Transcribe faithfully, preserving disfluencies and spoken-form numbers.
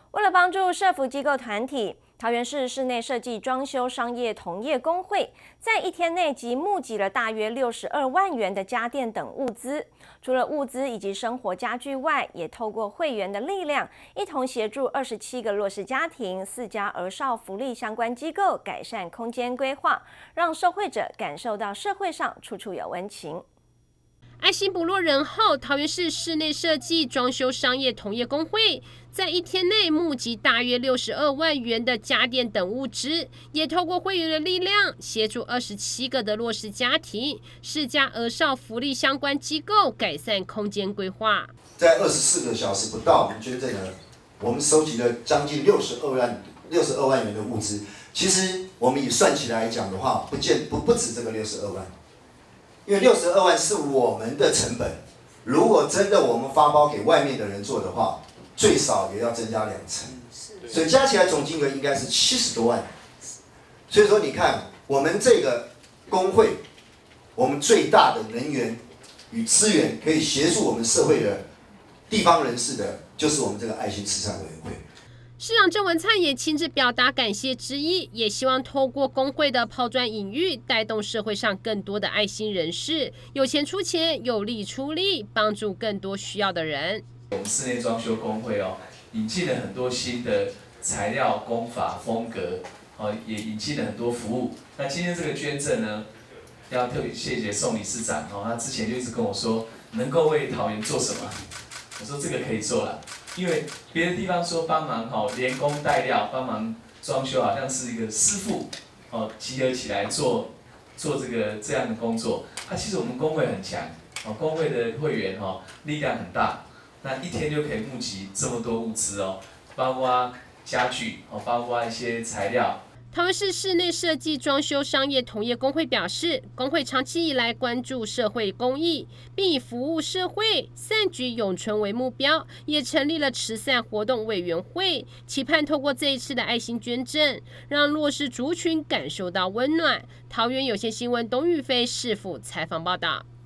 为了帮助社福机构团体，桃园市室内设计装修商业同业公会在一天内即募集了大约六十二万元的家电等物资。除了物资以及生活家具外，也透过会员的力量，一同协助二十七个弱势家庭、四家儿少福利相关机构改善空间规划，让受惠者感受到社会上处处有温情。 爱心不落人后，桃园市室内设计装修商业同业公会在一天内募集大约六十二万元的家电等物资，也透过会员的力量，协助二十七个的弱势家庭、四家儿少福利相关机构改善空间规划。 在二十四个小时不到，我们捐赠了，我们收集了将近六十二万六十二万元的物资。其实我们以算起来讲的话，不见不不止这个六十二万。因为六十二万是我们的成本，如果真的我们发包给外面的人做的话，最少也要增加两成，所以加起来总金额应该是七十多万。所以说，你看我们这个工会，我们最大的能源与资源可以协助我们社会的地方人士的，就是我们这个爱心慈善委员会。 市长郑文灿也亲自表达感谢之意，也希望透过工会的抛砖引玉，带动社会上更多的爱心人士，有钱出钱，有力出力，帮助更多需要的人。 我们室内装修工会哦，引进了很多新的材料、工法、风格，哦，也引进了很多服务。那今天这个捐赠呢，要特别谢谢宋理事长哦，他之前就一直跟我说，能够为桃园做什么？我说这个可以做了。因为别的地方说帮忙哈，连工带料帮忙装修，好像是一个师傅哦集合起来做做这个这样的工作。啊，其实我们工会很强哦，工会的会员哈力量很大，那一天就可以募集这么多物资哦，包括家具哦，包括一些材料。 桃园市室内设计装修商业同业公会表示，公会长期以来关注社会公益，并以服务社会、善举永存为目标，也成立了慈善活动委员会，期盼透过这一次的爱心捐赠，让弱势族群感受到温暖。桃园有线新闻董宇飞市府采访报道。